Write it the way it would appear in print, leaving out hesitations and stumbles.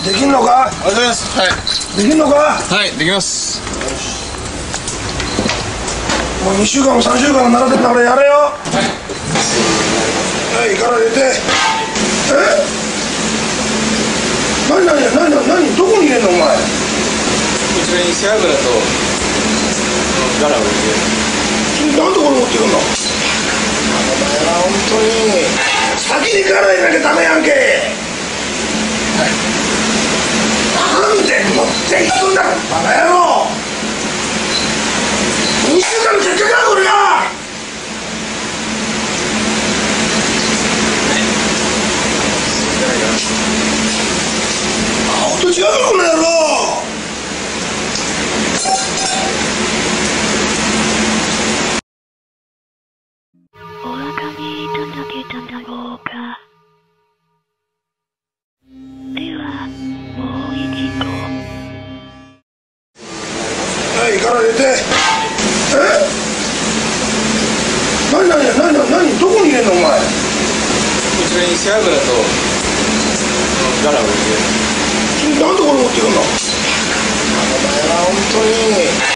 できんのか？ ありがとうございます。はい。 できんのか？ はい、できます。 もう2週間も3週間も習ってんだからやれよ。はい、から入れて。何どこに入れんのお前。 こちらに背脂とガラを入れて。 なんでこれ持ってくんの？お前ら本当に先にガラ入れなきゃダメやんけ。はい。なんで持っていくんだバカ野郎。2週間の結果かこれが。顔と違うぞこの野郎。 お分かりいただけただろうか。ではもう一度。 はい、から入れて。何どこに入れんのお前。 こちらに背脂とガラを入れて。 なんでこれ持ってくんの？お前ら本当に。